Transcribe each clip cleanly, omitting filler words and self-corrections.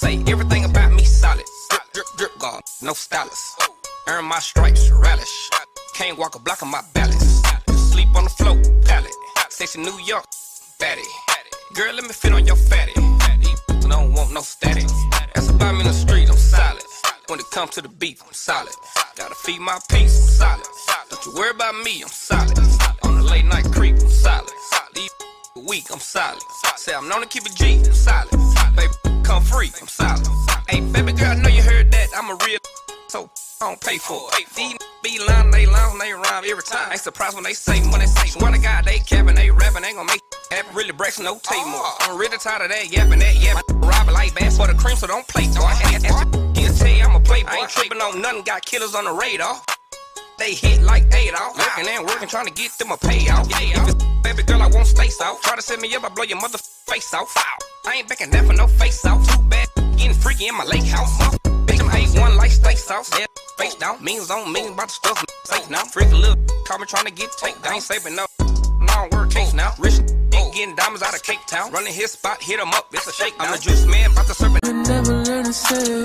say everything about me solid. Drip, drip, drip, guard, no stylist. Earn my stripes, relish. Can't walk a block on my balance. Sleep on the floor, pallet. Sexy New York, fatty. Girl, let me fit on your fatty. These don't want no static. That's about me in the street, I'm solid. When it comes to the beef, I'm solid. Gotta feed my peace, I'm solid. Don't you worry about me, I'm solid. On the late night creep, I'm solid. These weak, I'm solid. Say I'm known to keep it G, I'm solid. Baby, come free, I'm solid. Hey, baby girl, I know you heard that. I'm a real, so I don't pay for it. These be lying, they rhyme every time. Ain't surprised when they say, swear to God, they capping, they rapping, ain't gon' make happen. Really breaks no tape more. I'm really tired of that yapping, robbing like bass for the cream, so don't play, boy. He'll tell you I'm a playboy. I ain't tripping on nothing, got killers on the radar. They hit like 8 off. Working and working, trying to get them a payout. If it's baby girl, I won't stay south. Try to set me up, I blow your mother face off. I ain't backing down for no face off. Too bad, getting freaky in my lake house. Bitch, I'm A1 like steak sauce. Yeah, face down, millions on millions, about the stuff safe now. Freak a little, call me trying to get take down. Ain't saving no long word case now. Rich getting diamonds out of Cape Town. Running his spot, hit him up, it's a shake. I'm a juice man, about to serve it. You never learn to say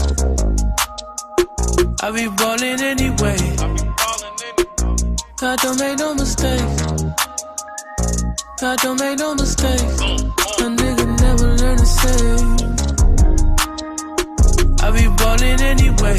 I be ballin' anyway. God don't make no mistakes. God don't make no mistakes. A nigga never learn to say I be ballin' anyway.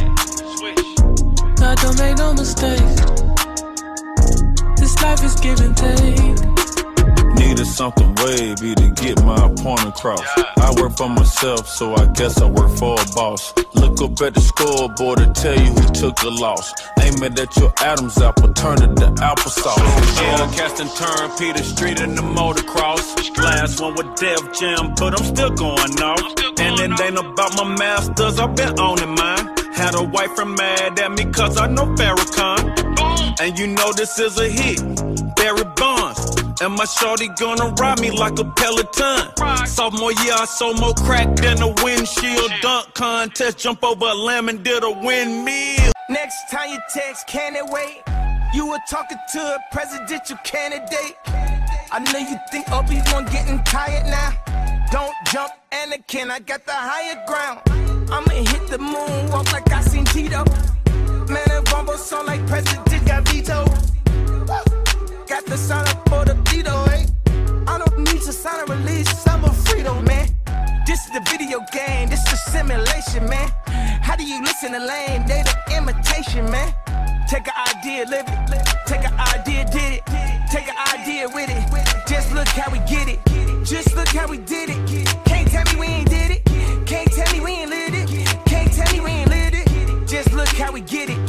God don't make no mistakes. This life is give and take. Needed something wavy to get my point across. I work for myself, so I guess I work for a boss. Look up at the scoreboard to tell you who took the loss. Aim it at your Adam's apple, turn it to applesauce. Yeah, cast and turn, Peter Street in the motocross. Last one with Def Jam, but I'm still going off. And it ain't about my masters, I've been owning mine. Had a wife from mad at me cause I know Farrakhan. And you know this is a hit, Barry Bonds. And my shorty gonna ride me like a Peloton. Sophomore year, I sold more crack than a windshield. Dunk contest, jump over a lamb and did a windmill. Next time you text, can it wait? You were talking to a presidential candidate. I know you think Obi-Wan getting tired now. Don't jump, Anakin, I got the higher ground. I'ma hit the moon, walk like I seen Tito. Man, a rumble song like President got veto. Got the sign up for the veto, eh? I don't need to sign a release, I'm a freedom, man. This is the video game, this is simulation, man. How do you listen to lame? They the imitation, man. Take an idea, live it. Take an idea, did it. Take an idea with it. Just look how we get it. Just look how we did it. Can't tell me we ain't did it. Can't tell me we ain't lived it. Can't tell me we ain't lived it. Just look how we get it.